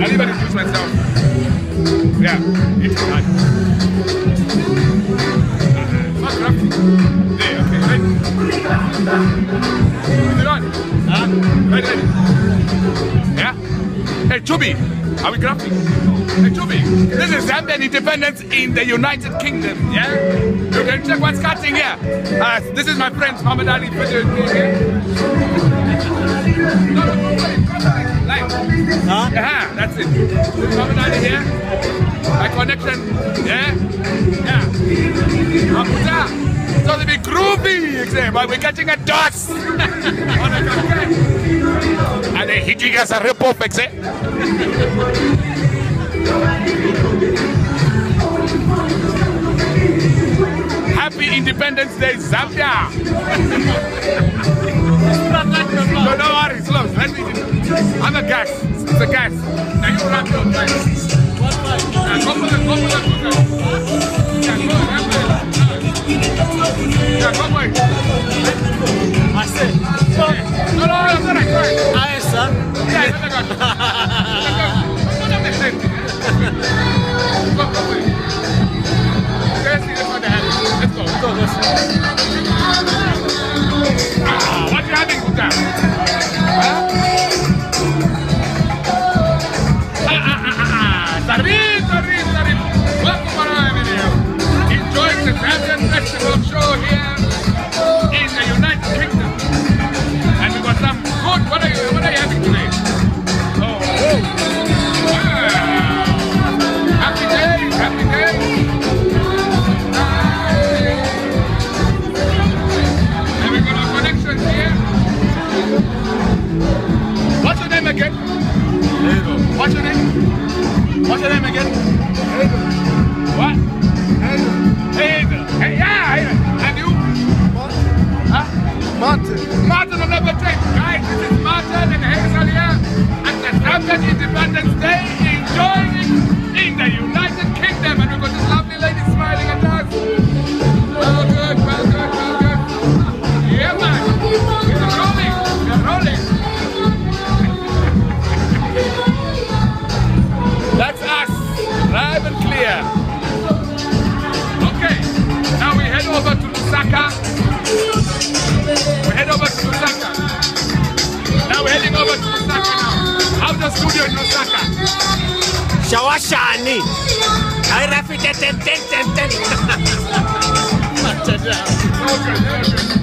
I'll even introduce myself. Yeah, it's fine. What's graphic? There, okay, ready? Is it on? Huh? Ready? Yeah? Hey, Chubby, are we graphic? Hey, Chubby, this is Zambian independence in the United Kingdom, yeah? You can check what's cutting here. This is my friend, Muhammad Ali. No, huh? Yeah, that's it. This is Muhammad Ali here. My connection, yeah? Yeah. Abuja. So they be groovy, but we're catching a dust on a campaign. And they're hitting us a rip-off, Happy Independence Day, Zambia! No, don't worry, slow. I'm a gas. It's a gas. Now you run your gas. Go for the yeah, come on. I said. No, I'm not right. I sir. Yeah, it's not Let's go. What you having with that? Sorry. Welcome on our video. Enjoying the Zambian Festival show here in the United Kingdom. And we got some good. What are you having today? Oh. Wow. Happy day. And we got our connections here. What's your name again? What's your name? What's your name again? What? Hazel. Hey, yeah. And you? Martin. Martin on number 10. Guys, this is Martin and Hazel here at the Zambian Independence Day, enjoying it in the United Kingdom. And we've got this lovely lady smiling at us. Well good. Yeah, man. We're rolling. That's us, live and clear. Okay, now we head over to Lusaka. We're heading over to Lusaka now. How's the studio in Lusaka? Shawashani. I repeat it. Okay.